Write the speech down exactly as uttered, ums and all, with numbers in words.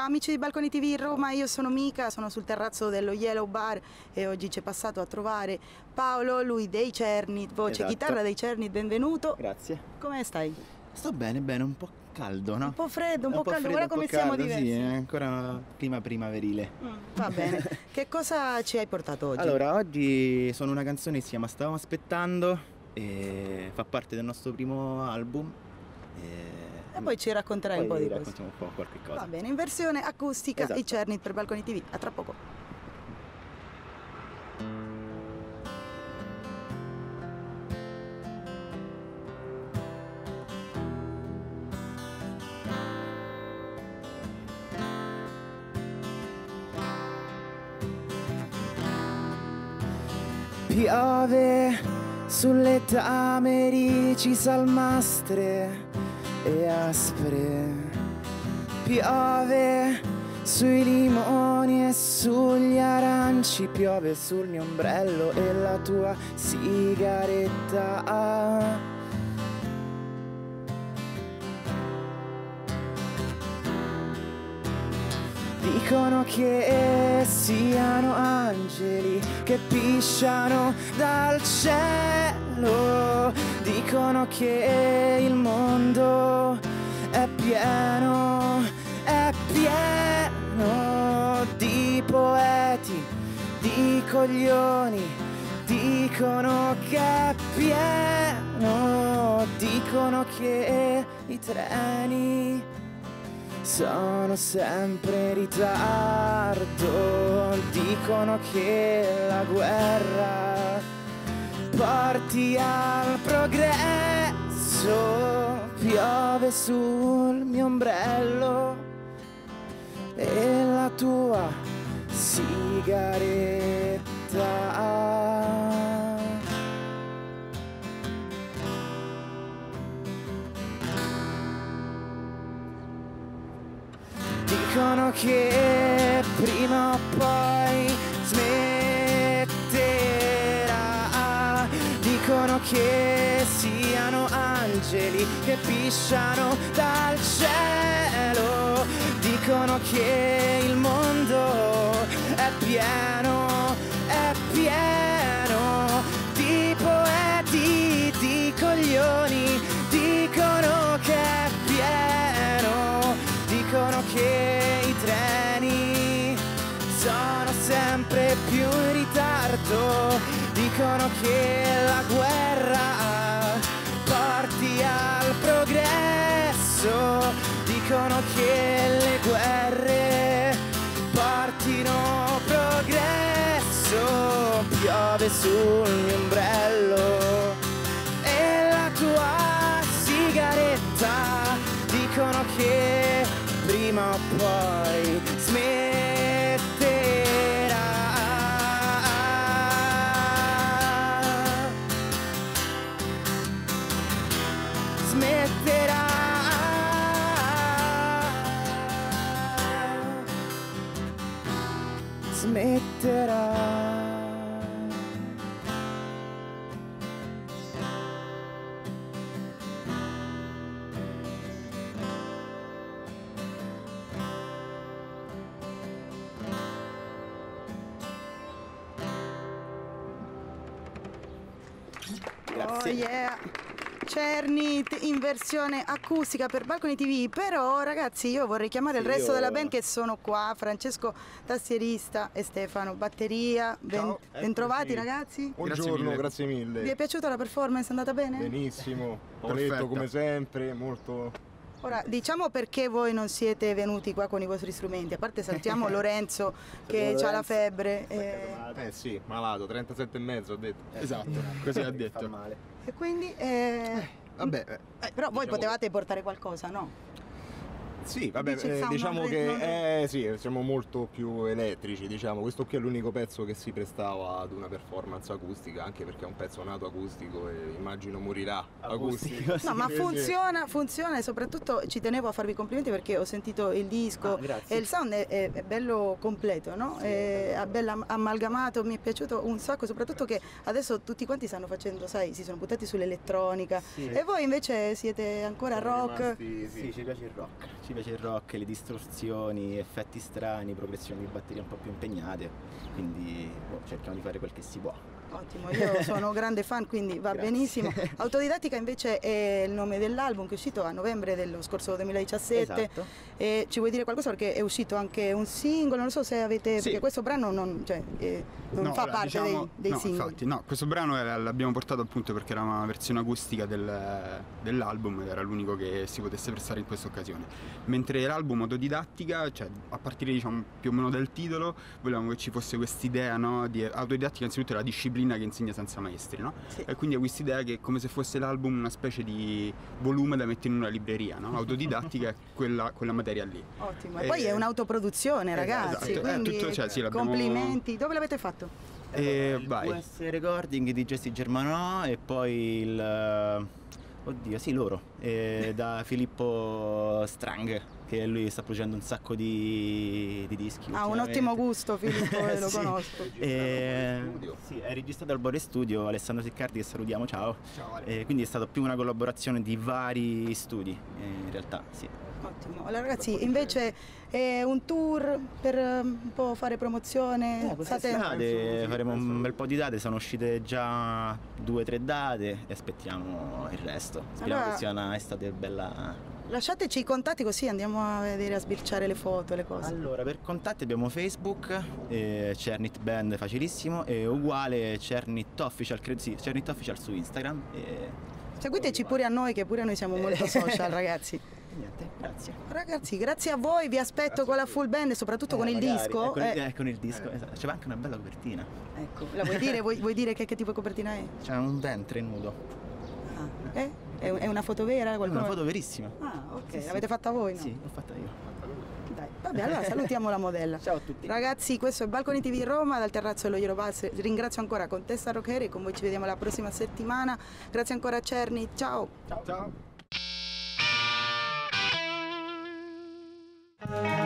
Ciao amici di Balconi T V Roma, io sono Mica, sono sul terrazzo dello Yellow Bar e oggi ci è passato a trovare Paolo, lui dei Cernit, voce Esatto. chitarra dei Cernit, benvenuto. Grazie. Come stai? Sto bene, bene, un po' caldo, no? Un po' freddo, un, un po' caldo, freddo, guarda un come po' siamo caldo, diversi. Sì, è ancora clima primaverile. Mm, va bene. Che cosa ci hai portato oggi? Allora, oggi sono una canzone che si chiama Stavamo aspettando e fa parte del nostro primo album. E, E poi ci racconterai poi un po' di raccontiamo un po' qualche cosa. Va bene, in versione acustica, Esatto. i Cernit per Balconi T V. A tra poco. Piove sulle tamerici salmastre e aspre, piove sui limoni e sugli aranci, piove sul mio ombrello e la tua sigaretta. Dicono che siano angeli che pisciano dal cielo, dicono che il mondo è pieno, è pieno di poeti, di coglioni, dicono che è pieno, dicono che i treni sono sempre in ritardo, dicono che la guerra porti al progresso, piove sul mio ombrello e la tua sigaretta. Dicono che prima o poi smetterà, dicono che siano angeli che pisciano dal cielo, dicono che il mondo è pieno, è pieno di poeti, di coglioni, dicono che è pieno, dicono che i treni sono sempre più in ritardo, dicono che la guerra porti al progresso, dicono che le guerre portino progresso, piove sul mio ombrello e la tua sigaretta, dicono che prima o poi smetterà, smetterà, smetterà. Oh yeah! Cernit in versione acustica per Balconi T V, però ragazzi io vorrei chiamare Sì, il resto io... della band che sono qua, Francesco tastierista e Stefano batteria, ben, Ciao, bentrovati eccoci. ragazzi. Buongiorno, grazie mille. Vi è piaciuta la performance? È andata bene? Benissimo, Perfetta. Toletto come sempre, molto... Ora diciamo perché voi non siete venuti qua con i vostri strumenti, a parte salutiamo Lorenzo che ha la febbre e... Eh sì, malato, trentasette e mezzo ho detto. Esatto, così ha detto. Fa male. e quindi... eh, Vabbè, eh, però voi diciamo- potevate portare qualcosa, no? sì, vabbè, Dice il eh, sound diciamo non- che non- eh, sì, siamo molto più elettrici, diciamo. Questo qui è l'unico pezzo che si prestava ad una performance acustica, anche perché è un pezzo nato acustico e immagino morirà acustico. No, ma Quindi- funziona, funziona e soprattutto ci tenevo a farvi i complimenti perché ho sentito il disco Ah, grazie. e il sound è, è- è bello completo, no? È, è bello am- amalgamato, mi è piaciuto un sacco, soprattutto che adesso tutti quanti stanno facendo, sai, si sono buttati sull'elettronica Sì. e voi invece siete ancora Siamo rock. rimasti, sì. Sì, ci piace il rock. Ci ci piace il rock, le distorsioni, effetti strani, progressioni di batteria un po' più impegnate, quindi boh, cerchiamo di fare quel che si può. Ottimo, io sono grande fan, quindi va Grazie. benissimo. Autodidattica invece è il nome dell'album che è uscito a novembre dello scorso duemiladiciassette. Esatto. E ci vuoi dire qualcosa, perché è uscito anche un singolo, non so se avete, Sì. perché questo brano non, cioè, eh, non No, fa allora, parte diciamo- dei, dei no, singoli. infatti, no, questo brano era- l'abbiamo portato appunto perché era una versione acustica del- dell'album ed era l'unico che si potesse prestare in questa occasione. Mentre l'album autodidattica, cioè a partire diciamo più o meno dal titolo, volevamo che ci fosse quest'idea, no, di autodidattica. Innanzitutto è la disciplina che insegna senza maestri, no? Sì. E quindi è quest'idea che è come se fosse l'album una specie di volume da mettere in una libreria, no? Autodidattica è quella, quella materia lì. Ottimo. E Eh, poi è un'autoproduzione, ragazzi, esatto. Eh, quindi tutto, cioè, sì, l'abbiamo- complimenti. Dove l'avete fatto? E il vai. U S Recording di Jesse Germanò e poi il... Oddio, sì, loro, eh, da Filippo Strang, che lui sta producendo un sacco di, di dischi. Ha un ultimamente. ottimo gusto, Filippo, eh, lo Sì. conosco. E... Studio. Sì, è registrato al Bore Studio, Alessandro Siccardi, che salutiamo, ciao. Ciao, Ale. E quindi è stata più una collaborazione di vari studi, eh, in realtà, sì. Ottimo. Allora ragazzi, invece è un tour per eh, un po' fare promozione. Eh, quest'estate faremo un bel po' di date, sono uscite già due o tre date e aspettiamo il resto. Speriamo Allora- che sia una estate bella. Lasciateci i contatti così andiamo a vedere, a sbirciare le foto, le cose. Allora, per contatti abbiamo Facebook, eh, Cernit Band facilissimo, e uguale Cernit Official, credo sì, Cernit Official su Instagram. E... Seguiteci pure a noi, che pure noi siamo molto social, ragazzi. e niente, grazie. Ragazzi, grazie a voi, vi aspetto con la full band e soprattutto con Eh, il magari, disco. eh, con, il, Eh, eh, con il disco, esatto. C'è anche una bella copertina. ecco, la vuoi dire? Vuoi, vuoi dire che, che tipo di copertina è? C'è un ventre nudo. Ah, eh? È, è una foto vera? È Qualcuno- una foto verissima. Ah, ok, Sì, sì. l'avete fatta voi, no? Sì, l'ho fatta io. Dai, vabbè, allora salutiamo la modella. Ciao a tutti. Ragazzi, questo è Balconi T V Roma dal terrazzo dello Eurobus. Ringrazio ancora Contessa Rockeri, con voi ci vediamo la prossima settimana. Grazie ancora a Cerni, ciao. Ciao.